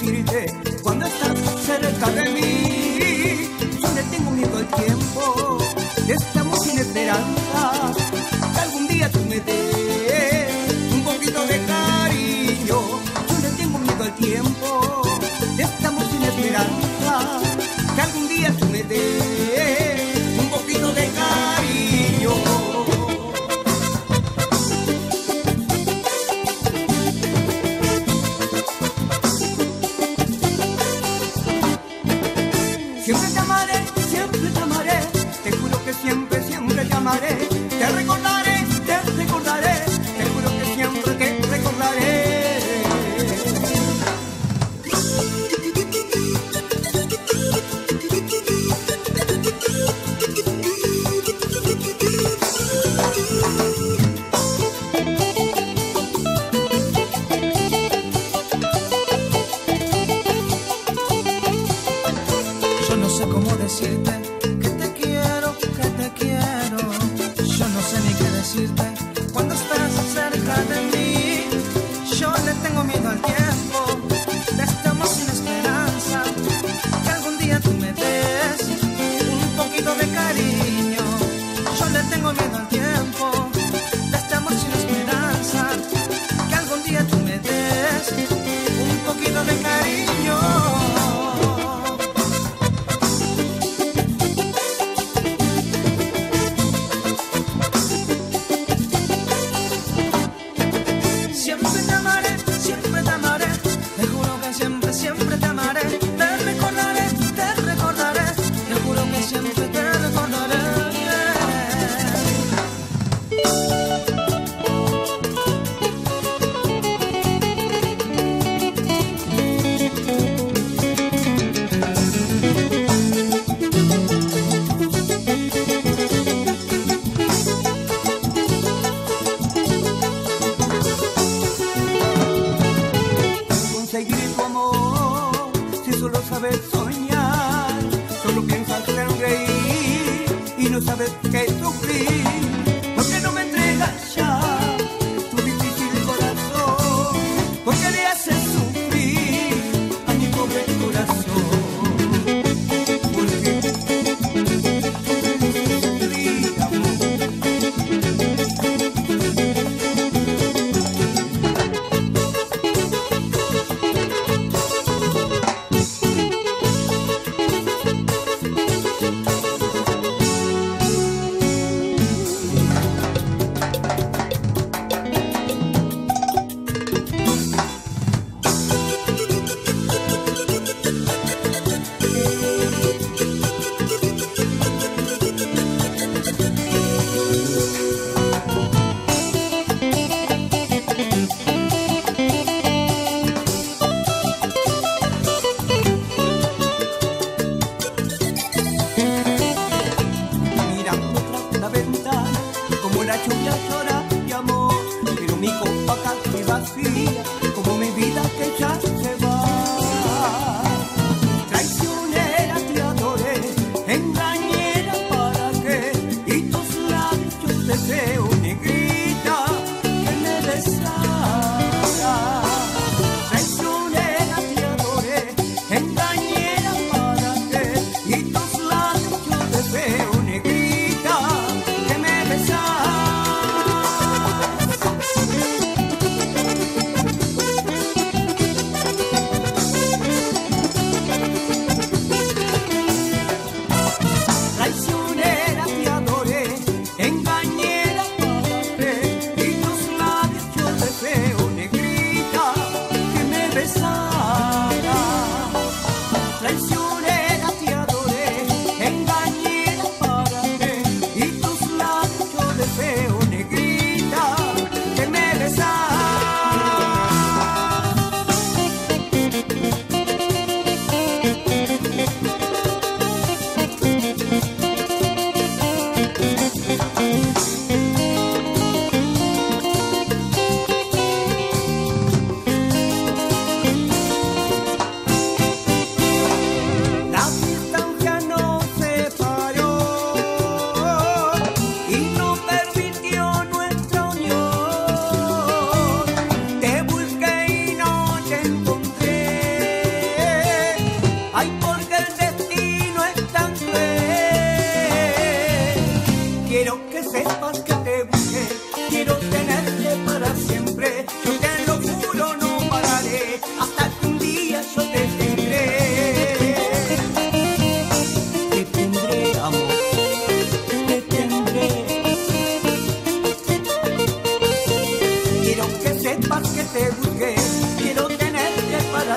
decirte cuando estás cerca de mí. Yo le tengo miedo al tiempo, estamos sin esperanza, que algún día tú me des un poquito de cariño. Yo le tengo miedo al tiempo, estamos sin esperanza, que algún día tú me des un poquito de cariño. Siempre te amaré, te juro que siempre, siempre te amaré. Te recordaré, te juro que siempre te recordaré. Yo no sé cómo decirte que te quiero, que te quiero. Yo no sé ni qué decirte cuando estás cerca de mí. Yo le tengo miedo al tiempo, estamos sin esperanza, que algún día tú me des un poquito de cariño. Yo le tengo miedo al tiempo, estamos sin esperanza, que algún día tú me des un poquito de cariño. Siempre te amaré, te recordaré, te juro que siempre te recordaré. Conseguir tu amor, si solo sabes soñar, solo piensas en reír y no sabes qué sufrir. ¿Por qué no me entregas ya tu difícil corazón? ¿Por qué le haces sufrir a mi pobre corazón? ¿Por qué sufrir, amor?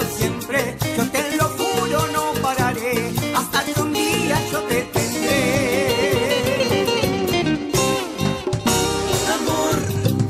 siempre. Yo te lo juro, no pararé hasta que un día yo te tendré. Amor.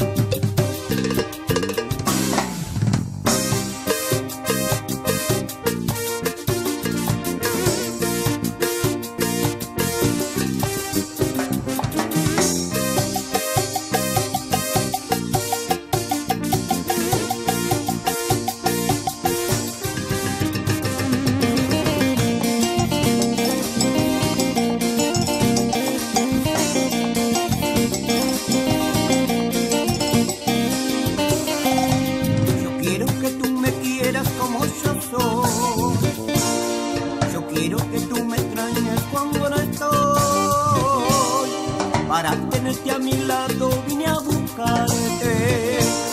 Como yo soy, yo quiero que tú me extrañes cuando no estoy. Para tenerte a mi lado vine a buscarte.